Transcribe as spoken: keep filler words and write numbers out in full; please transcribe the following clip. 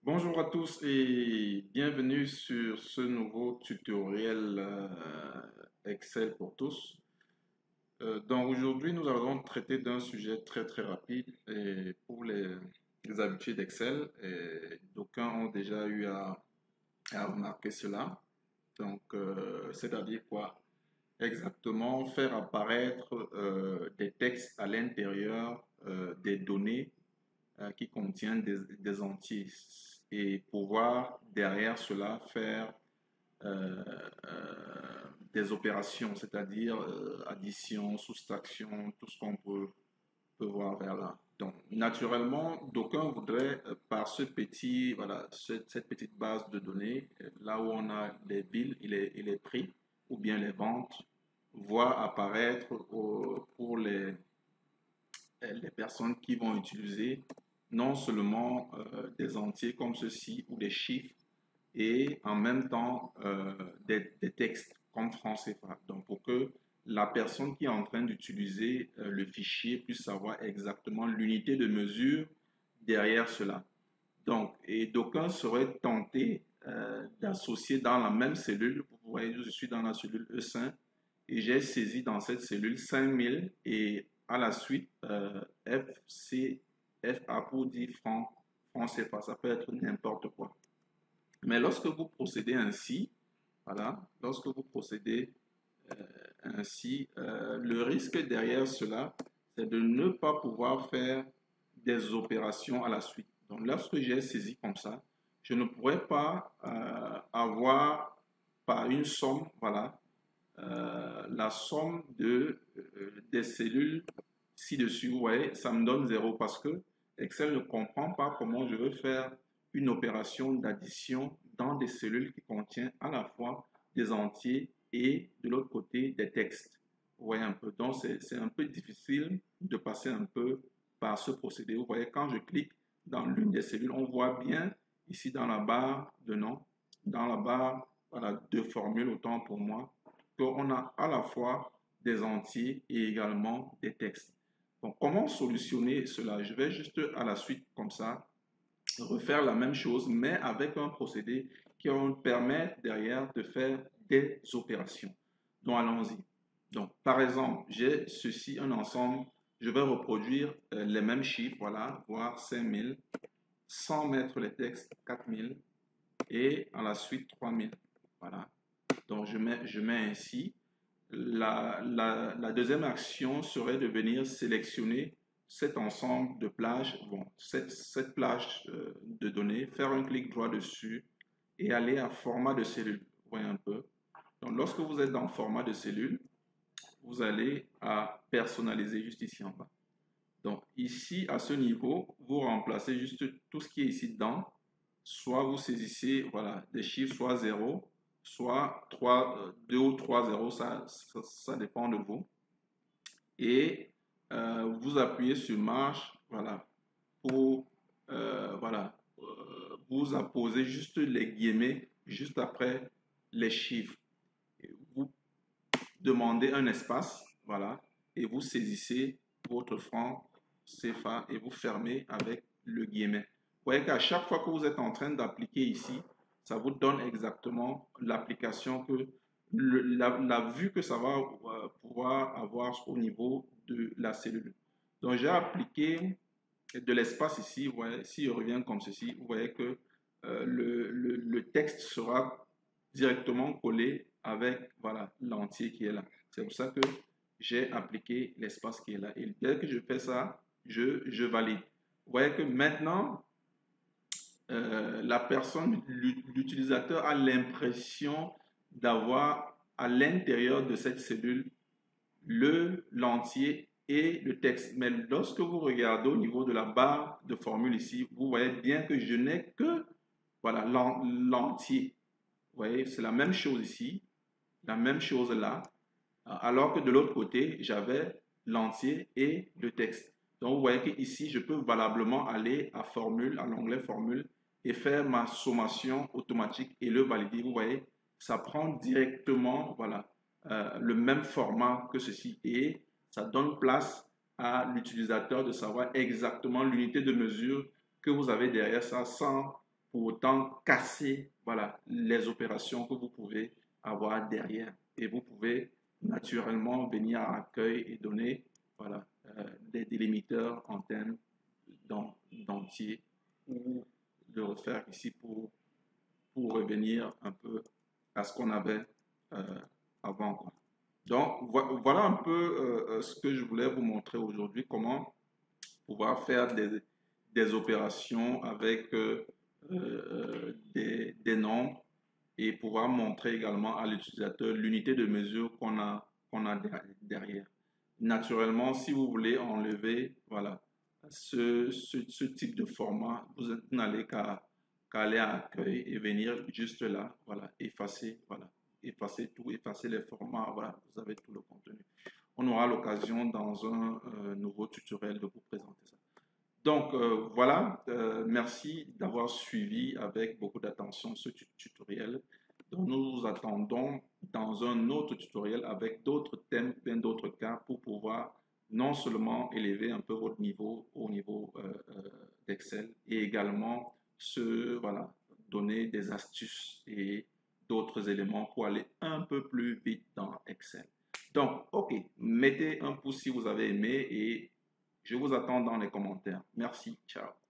Bonjour à tous et bienvenue sur ce nouveau tutoriel euh, Excel pour tous. Euh, donc aujourd'hui, nous allons traiter d'un sujet très très rapide et pour les, les habitués d'Excel. Et d'aucuns ont déjà eu à, à remarquer cela. Donc, euh, c'est-à-dire quoi? Exactement, faire apparaître euh, des textes à l'intérieur euh, des données euh, qui contiennent des, des entiers et pouvoir derrière cela faire euh, euh, des opérations, c'est-à-dire euh, addition, soustraction, tout ce qu'on peut, peut voir vers là. Donc, naturellement, d'aucuns voudraient, euh, par ce petit, voilà, ce- cette petite base de données, euh, là où on a les billes et les, et les prix, ou bien les ventes, voir apparaître au- pour les, les personnes qui vont utiliser non seulement euh, des entiers comme ceci ou des chiffres et en même temps euh, des, des textes comme franc C F A. Donc pour que la personne qui est en train d'utiliser euh, le fichier puisse savoir exactement l'unité de mesure derrière cela. Donc, et d'aucuns seraient tentés euh, d'associer dans la même cellule, vous voyez, je suis dans la cellule E cinq et j'ai saisi dans cette cellule cinq mille et à la suite euh, F C F A pour dire franc, franc C F A, ça peut être n'importe quoi. Mais lorsque vous procédez ainsi, voilà, lorsque vous procédez euh, ainsi, euh, le risque derrière cela, c'est de ne pas pouvoir faire des opérations à la suite. Donc, lorsque j'ai saisi comme ça, je ne pourrais pas euh, avoir par une somme, voilà, euh, la somme de, euh, des cellules ci-dessus. Vous voyez, ça me donne zéro parce que Excel ne comprend pas comment je veux faire une opération d'addition dans des cellules qui contiennent à la fois des entiers et de l'autre côté des textes. Vous voyez un peu. Donc, c'est un peu difficile de passer un peu par ce procédé. Vous voyez, quand je clique dans l'une des cellules, on voit bien ici dans la barre de nom, dans la barre voilà, de formule, autant pour moi, qu'on a à la fois des entiers et également des textes. Donc, comment solutionner cela? Je vais juste à la suite, comme ça, refaire la même chose, mais avec un procédé qui va me permettre derrière de faire des opérations. Donc, allons-y. Donc, par exemple, j'ai ceci, un ensemble, je vais reproduire euh, les mêmes chiffres, voilà, voire cinq mille, sans mettre les textes quatre mille et à la suite trois mille. Voilà. Donc, je mets, je mets ainsi. La, la, la deuxième action serait de venir sélectionner cet ensemble de plages, bon, cette, cette plage euh, de données, faire un clic droit dessus et aller à format de cellule. Vous voyez un peu. Donc, lorsque vous êtes dans format de cellule, vous allez à personnaliser juste ici en bas. Donc, ici, à ce niveau, vous remplacez juste tout ce qui est ici dedans. Soit vous saisissez voilà, des chiffres, soit zéro, soit trois, deux ou trois zéros, ça, ça, ça dépend de vous. Et euh, vous appuyez sur marche voilà, pour euh, voilà, euh, vous apposer juste les guillemets juste après les chiffres. Et vous demandez un espace, voilà, et vous saisissez votre franc C F A et vous fermez avec le guillemet. Vous voyez qu'à chaque fois que vous êtes en train d'appliquer ici, ça vous donne exactement l'application que le, la, la, vue que ça va euh, pouvoir avoir au niveau de la cellule. Donc j'ai appliqué de l'espace ici. Vous voyez, si je reviens comme ceci, vous voyez que euh, le, le, le texte sera directement collé avec voilà l'entier qui est là. C'est pour ça que j'ai appliqué l'espace qui est là. Et dès que je fais ça, je, je valide. Vous voyez que maintenant, euh, la personne, l'utilisateur a l'impression d'avoir à l'intérieur de cette cellule le l'entier et le texte. Mais lorsque vous regardez au niveau de la barre de formule ici, vous voyez bien que je n'ai que voilà l'entier. Vous voyez, c'est la même chose ici, la même chose là, alors que de l'autre côté, j'avais l'entier et le texte. Donc, vous voyez qu'ici, je peux valablement aller à formule, à l'onglet formule, et faire ma sommation automatique et le valider. Vous voyez, ça prend directement, voilà, euh, le même format que ceci et ça donne place à l'utilisateur de savoir exactement l'unité de mesure que vous avez derrière ça sans pour autant casser, voilà, les opérations que vous pouvez avoir derrière. Et vous pouvez naturellement venir à accueil et donner, voilà, euh, des délimiteurs en termes d'entier ou de refaire ici pour, pour revenir un peu à ce qu'on avait euh, avant, quoi. Donc, vo- voilà un peu euh, ce que je voulais vous montrer aujourd'hui, comment pouvoir faire des, des opérations avec euh, euh, des, des nombres et pouvoir montrer également à l'utilisateur l'unité de mesure qu'on a, qu'on a derrière. Naturellement, si vous voulez enlever, voilà, ce, ce, ce type de format, vous n'allez qu'à qu'à aller à accueil et venir juste là, voilà, effacer, voilà, effacer tout, effacer les formats, voilà, vous avez tout le contenu. On aura l'occasion dans un euh, nouveau tutoriel de vous présenter ça. Donc euh, voilà, euh, merci d'avoir suivi avec beaucoup d'attention ce tutoriel. Donc, nous vous attendons dans un autre tutoriel avec d'autres thèmes, bien d'autres cas pour pouvoir non seulement élever un peu votre niveau au niveau euh, euh, d'Excel et également se, voilà, donner des astuces et d'autres éléments pour aller un peu plus vite dans Excel. Donc, ok, mettez un pouce si vous avez aimé et je vous attends dans les commentaires. Merci, ciao.